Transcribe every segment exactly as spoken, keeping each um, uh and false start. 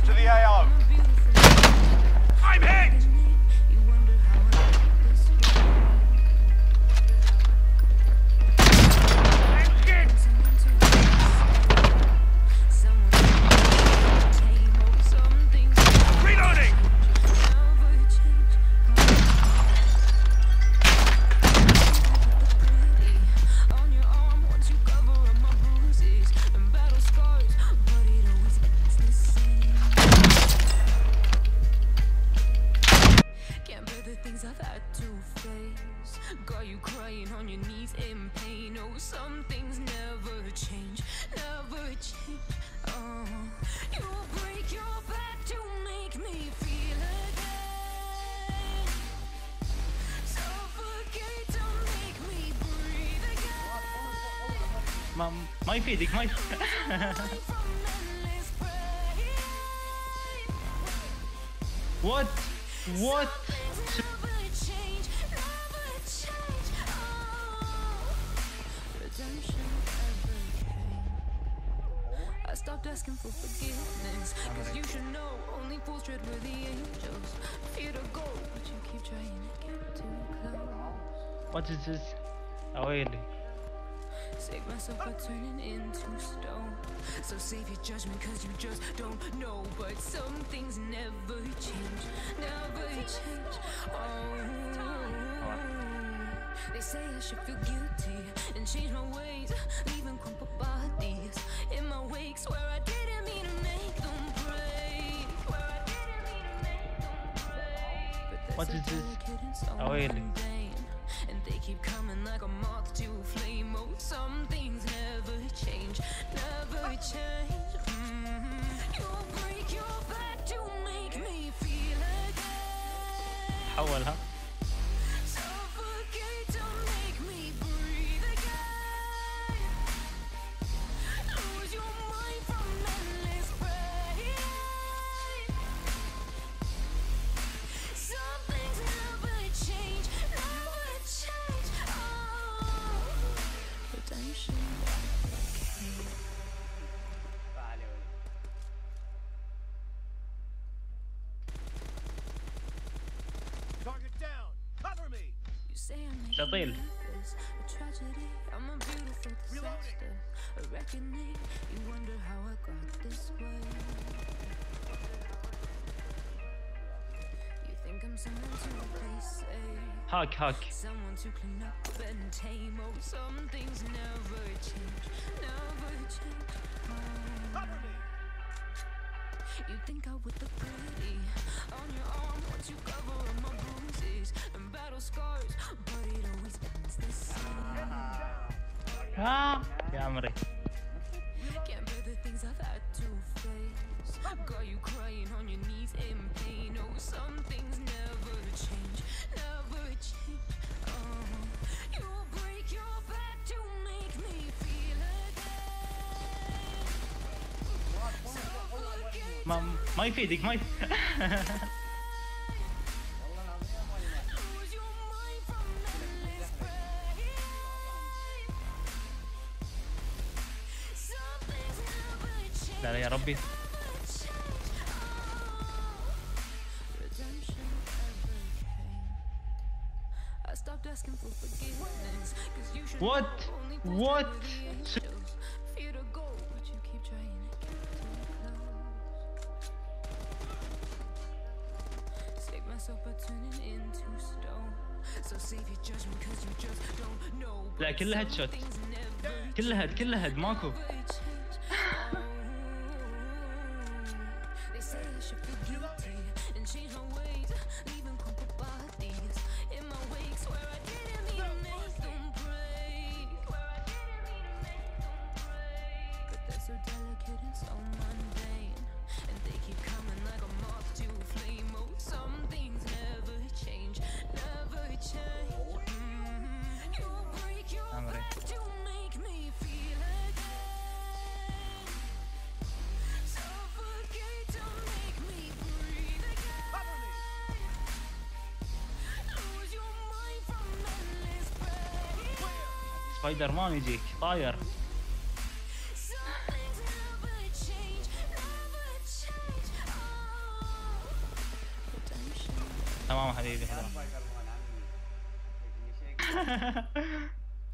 into the A O. I'm hit! Got you crying on your knees in pain. Oh, some things never change, never change. Oh, you break your back to make me feel again. Suffocate to make me breathe again. ما ما يفيدك ما يفيدك. What? What? I stopped asking for forgiveness, cause you should know only fools tread where the angels fear to go, but you keep trying to get too close. What is this? Oh really? Save myself by turning into stone. So save your judgment cause you just don't know. But some things never change, never change. Oh, they say I should feel guilty and change my ways, leaving crumpled bodies in my wake. Swear I didn't mean to make them break. Swear I didn't mean to make them break. What is this? Oh really? And they keep coming like a moth to a flame. Oh, some things never change, never change. Mm-hmm. You break your back to make me feel again. حولها. Suffocate to make me breathe again. Lose your mind from endless pain. Some things never change, never change. Oh, redemption. Target down. Cover me. You say I make شطيل. a tragedy. I'm a beautiful disaster, a reckoning. You wonder how I got this way. You think I'm someone to replace, eh? هاك هاك. Someone to clean up and tame. Oh, some things never change, never change. Oh. Cover me. You think I would look pretty on your arm once you cover up my bruises and battle scars, but it always ends the same. ها يا عمري. Can't bear the things I've had to face. Got you crying on your knees in pain. Oh, some things never change, never change. Oh, you break your back to make me feel again. Suffocate. ما ما يفيدك ما يفيدك. Lose your mind from endless pain. Some things never change. لا لا يا ربي. Redemption ever came. I stopped asking for forgiveness, cause you should What? know only fools What? tread where the angels fear to go, but you keep trying to get too close. Save myself by turning into stone. So save your judgment cause you just don't know. لا كلها هيد شوت. كلها هيد كلها هيد ماكو. They say I should feel guilty and change my ways, leaving crumpled bodies in my wake. Swear I didn't mean to make them break. Swear I didn't mean to make them break. But they're so delicate and so mundane, and they keep coming like a moth to a flame. Oh, some things never change, never change. Mm-hmm. You break your عمري. back to make me feel again. Suffocate to make me breathe again. Cover me. Lose your mind from endless pain. سبايدر مان يجيك طاير. Some things never change, never change. Oh, تمام حبيبي لا خلاص. سبايدر مان عمي. شكلي شيك.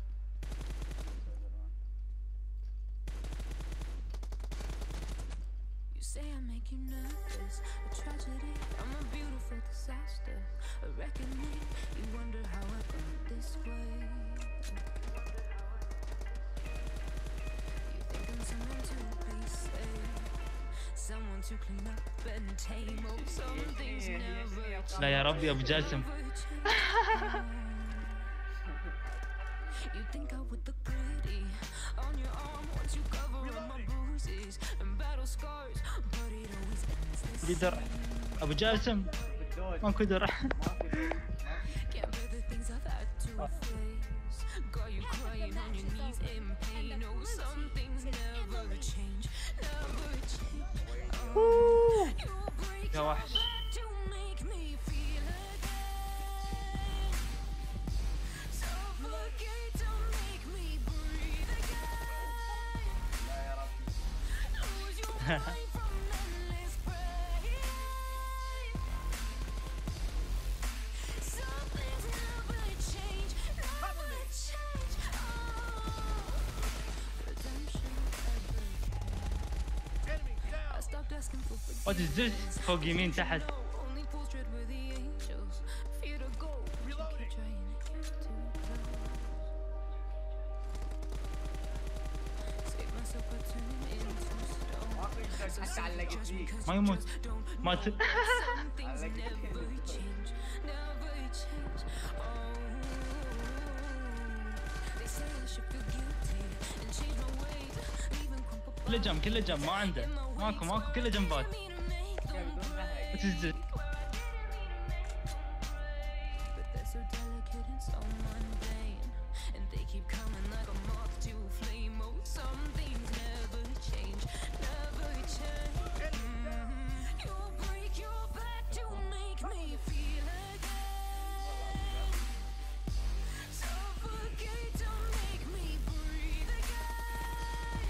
You say I make you nervous, a tragedy, I'm a beautiful disaster, a reckoning, you wonder how I got this way. You think I'm someone to be saved, someone to clean up and tame, oh some things never change. لا يا ربي ابو جاسم. You think I would look pretty on your arm once you cover up my bruises and battle scars, but it always ends the في درع ابو جاسم بالدوج. ماكو درع. ما في دوج. can't bear the things I've had to face. Got you crying on your knees in pain. Oh, some things never change, never change. Oh, you break يا your وحش. back to make me feel again. Suffocate to make me breathe again. لا يا ربي. Lose your mind from endless pain. Some things never change, never change. Oh, redemption ever came. Enemy I down. stopped asking for What is this? forgiveness. فوق يمين تحت. No, only fools tread where the angels fear to go. But you keep trying to get too close. Save myself by turning into stone. ماكو يقدر So حتى save علقت your فيه. judgment 'cause ما you يموت. just don't ما know. ت- Some things علقت never فيه. change, never change. Oh, they say I should feel guilty and change my ways, even crumple كله جنب كله جنب ما عنده. ماكو ماكو كله جنبات. يا بدون زهق. What is this? But they're so delicate and so mundane, and they keep coming like a moth to a flame. Oh, some things never change, never change. Mhm. You break your back to make me feel again. Suffocate to make me breathe again.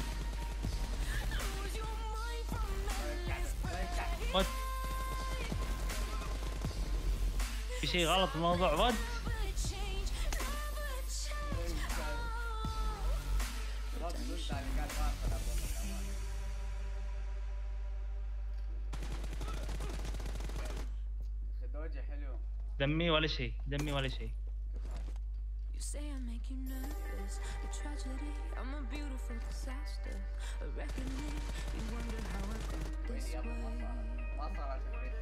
Lose your mind from endless pain. What? في شيء غلط بالموضوع. وات Never change, never change. لا بدون تعليقات واقفة لا بوقف الأمان. أخي دوجي حلو. دمي ولا شيء دمي ولا شيء. You say I make you nervous, a tragedy, I'm a beautiful disaster, a reckoning, you wonder how I got this وين يابا ما way. صار. ما صار عشان ليش.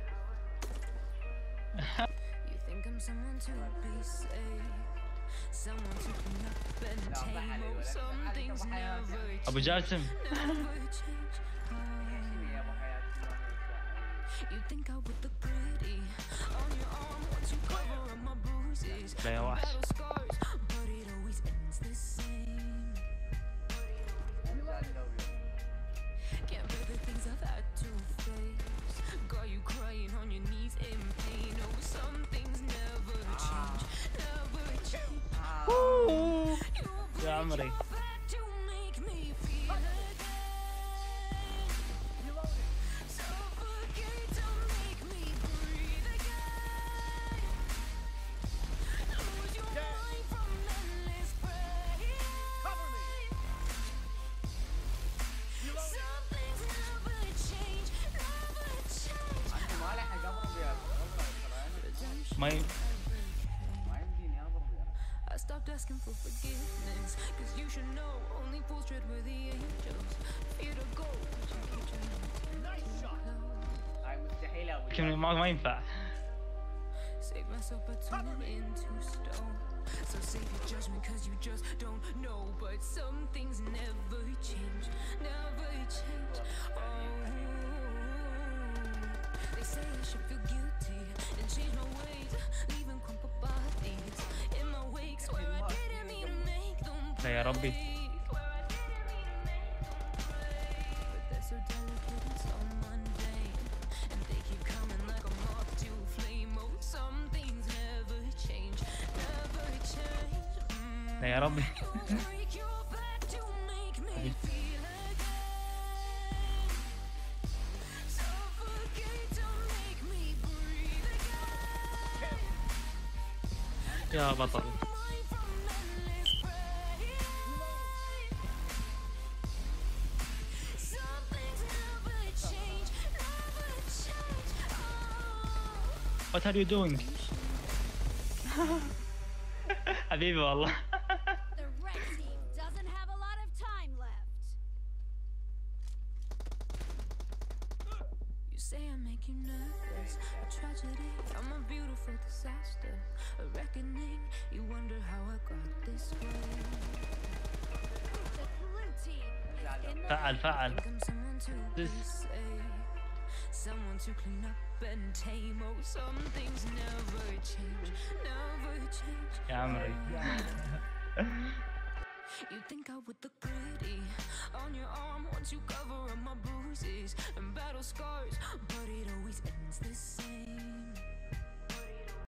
You think I'm someone to be saved, someone to clean up and لا tame, بحالي oh ولا some بحالي things كم حياتي. never ابو change, جاسم. never change. Oh. شنو يا أبو حياتي ما ننسى. You think I would look pretty on your arm once you cover up my bruises لا يا and وحش. battle scars, but it always ends the same. أنا زعلان دوبي. Can't bear the things I've had to face. Got you crying on your knees in pain. Oh, some things never change, never change. You يا عمري. break your back to make me feel again. Suffocate to make me breathe again. Lose your mind from endless pain. Cover me. Some things never change, never change. أنت ما لحق أضرب يا أخي. والله ترى أنا ما ي... ما يمديني أضرب يا أخي. I stopped asking for forgiveness, cause you should know only fools tread where the angels fear to go. But you keep trying Nice shot. to هاي مستحيلة أبو لكن جاسم. ما ما ينفع. save myself by turning into stone. So save your judgment cause you just don't know. But some things never change, never change. Oh, they say I should feel guilty and change my ways, leaving crumpled bodies in my wake. Swear I didn't mean to make them لا يا ربي. but they're so delicate and so mundane, and they keep coming like a moth to a flame. Oh, some things never change, never change. Mm. لا يا ربي. You break your back to make me feel again. Suffocate to make me breathe again. يا بطل. What are you doing? حبيبي والله. The red team doesn't have a lot of time left. You say I make you nervous, a tragedy, I'm a beautiful disaster, a reckoning, you wonder how I got this way. The blue team is in the فعل فعل. Think I'm someone to be safe, someone to clean up and tame. Oh, some things never change, never change. يا عمري. You think I would look pretty on your arm once you cover up my bruises and battle scars, but it always ends the same.